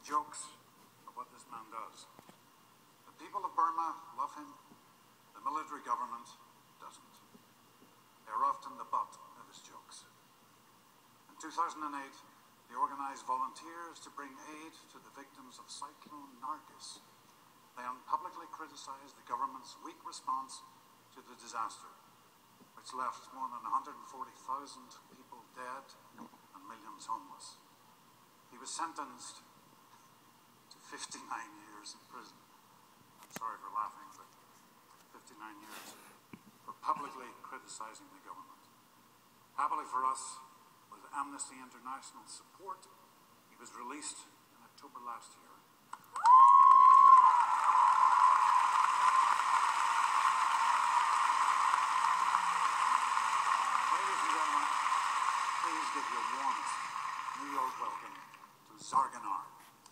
jokes are what this man does. The people of Burma love him. The military government doesn't. They're often the butt of his jokes. In 2008, they organized volunteers to bring aid to the victims of Cyclone Nargis. They publicly criticized the government's weak response to the disaster, which left more than 140,000 people dead and millions homeless. He was sentenced to 59 years in prison. I'm sorry for laughing, but 59 years for publicly criticizing the government. Happily for us, with Amnesty International support, he was released in October last year. Ladies and gentlemen, please give your warmest New York welcome to Zarganar.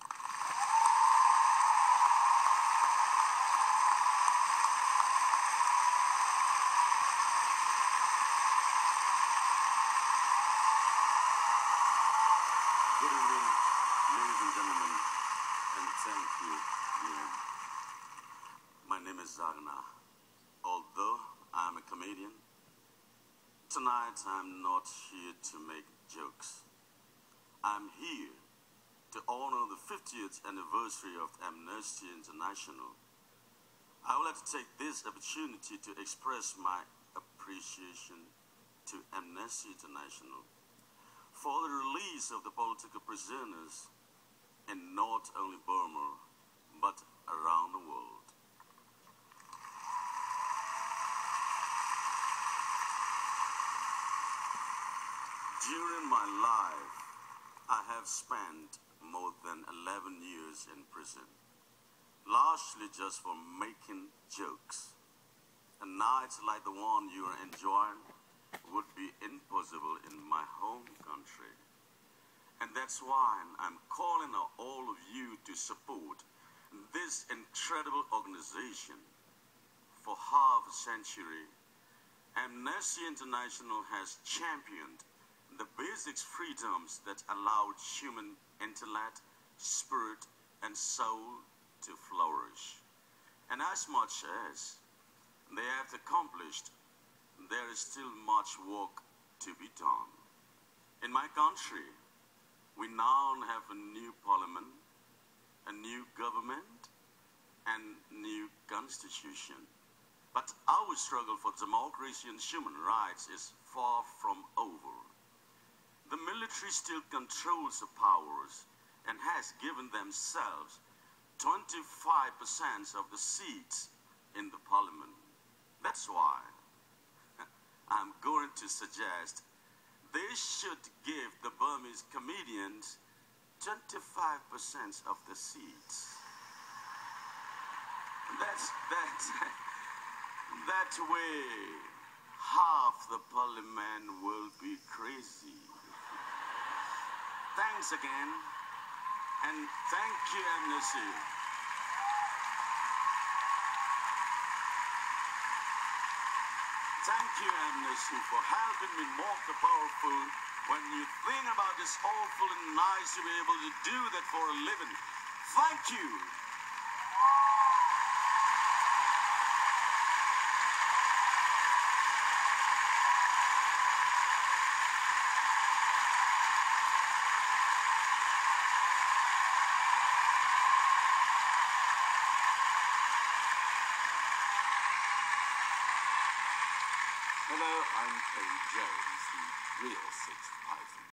Good evening, ladies and gentlemen, and thank you, Ian. My name is Zarganar. Although I'm a comedian, tonight I'm not here to make jokes. I'm here to honor the 50th anniversary of Amnesty International. I would like to take this opportunity to express my appreciation to Amnesty International for the release of the political prisoners in not only Burma, but around the world. During my life, I have spent more than 11 years in prison, largely just for making jokes. A night like the one you are enjoying would be impossible in my home country. And that's why I'm calling on all of you to support this incredible organization. For half a century, Amnesty International has championed the basic freedoms that allowed human intellect, spirit, and soul to flourish. And as much as they have accomplished, there is still much work to be done. In my country, we now have a new parliament, a new government, and new constitution. But our struggle for democracy and human rights is far from over. The military still controls the powers and has given themselves 25% of the seats in the parliament. That's why I'm going to suggest they should give the Burmese comedians 25% of the seats. That way, half the parliament will be crazy. Thanks again, and thank you, Amnesty. Thank you, Amnesty, for helping me mock the powerful. When you think about this, awful and nice to be able to do that for a living. Thank you. Hello, I'm Terry Jones, the real Sixth Python.